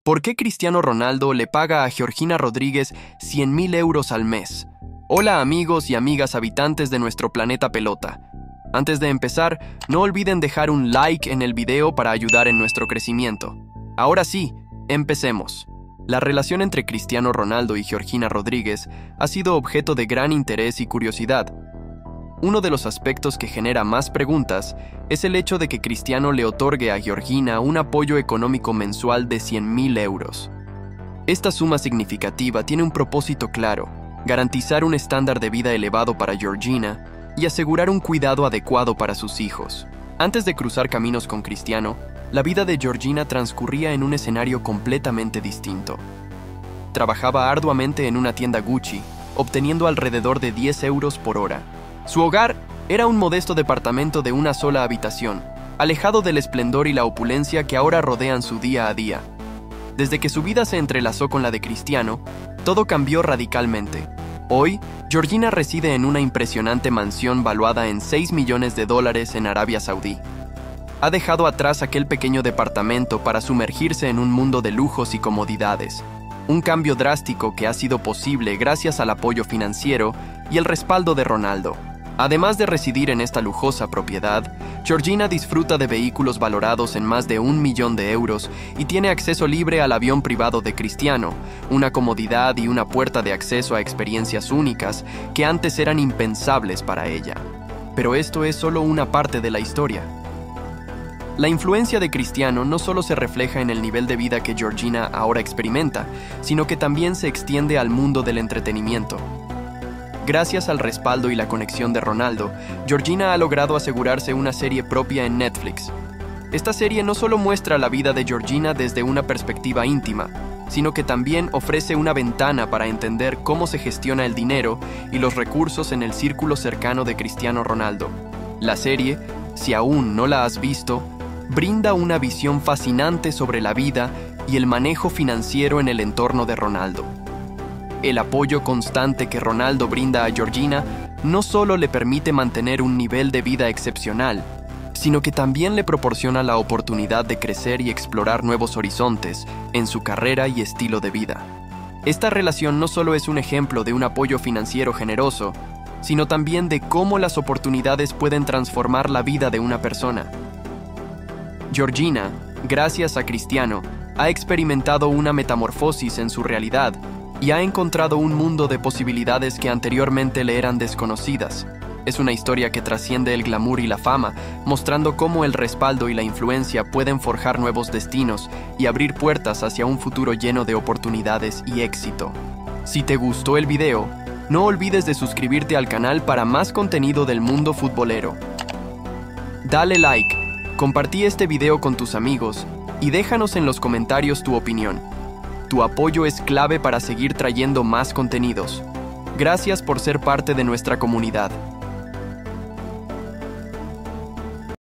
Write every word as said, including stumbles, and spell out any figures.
¿Por qué Cristiano Ronaldo le paga a Georgina Rodríguez cien mil euros al mes? Hola amigos y amigas habitantes de nuestro planeta pelota. Antes de empezar, no olviden dejar un like en el video para ayudar en nuestro crecimiento. Ahora sí, empecemos. La relación entre Cristiano Ronaldo y Georgina Rodríguez ha sido objeto de gran interés y curiosidad. Uno de los aspectos que genera más preguntas es el hecho de que Cristiano le otorgue a Georgina un apoyo económico mensual de cien mil euros. Esta suma significativa tiene un propósito claro: garantizar un estándar de vida elevado para Georgina y asegurar un cuidado adecuado para sus hijos. Antes de cruzar caminos con Cristiano, la vida de Georgina transcurría en un escenario completamente distinto. Trabajaba arduamente en una tienda Gucci, obteniendo alrededor de diez euros por hora. Su hogar era un modesto departamento de una sola habitación, alejado del esplendor y la opulencia que ahora rodean su día a día. Desde que su vida se entrelazó con la de Cristiano, todo cambió radicalmente. Hoy, Georgina reside en una impresionante mansión valuada en seis millones de dólares en Arabia Saudí. Ha dejado atrás aquel pequeño departamento para sumergirse en un mundo de lujos y comodidades. Un cambio drástico que ha sido posible gracias al apoyo financiero y el respaldo de Ronaldo. Además de residir en esta lujosa propiedad, Georgina disfruta de vehículos valorados en más de un millón de euros y tiene acceso libre al avión privado de Cristiano, una comodidad y una puerta de acceso a experiencias únicas que antes eran impensables para ella. Pero esto es solo una parte de la historia. La influencia de Cristiano no solo se refleja en el nivel de vida que Georgina ahora experimenta, sino que también se extiende al mundo del entretenimiento. Gracias al respaldo y la conexión de Ronaldo, Georgina ha logrado asegurarse una serie propia en Netflix. Esta serie no solo muestra la vida de Georgina desde una perspectiva íntima, sino que también ofrece una ventana para entender cómo se gestiona el dinero y los recursos en el círculo cercano de Cristiano Ronaldo. La serie, si aún no la has visto, brinda una visión fascinante sobre la vida y el manejo financiero en el entorno de Ronaldo. El apoyo constante que Ronaldo brinda a Georgina no solo le permite mantener un nivel de vida excepcional, sino que también le proporciona la oportunidad de crecer y explorar nuevos horizontes en su carrera y estilo de vida. Esta relación no solo es un ejemplo de un apoyo financiero generoso, sino también de cómo las oportunidades pueden transformar la vida de una persona. Georgina, gracias a Cristiano, ha experimentado una metamorfosis en su realidad y ha encontrado un mundo de posibilidades que anteriormente le eran desconocidas. Es una historia que trasciende el glamour y la fama, mostrando cómo el respaldo y la influencia pueden forjar nuevos destinos y abrir puertas hacia un futuro lleno de oportunidades y éxito. Si te gustó el video, no olvides de suscribirte al canal para más contenido del mundo futbolero. Dale like, compartí este video con tus amigos y déjanos en los comentarios tu opinión. Tu apoyo es clave para seguir trayendo más contenidos. Gracias por ser parte de nuestra comunidad.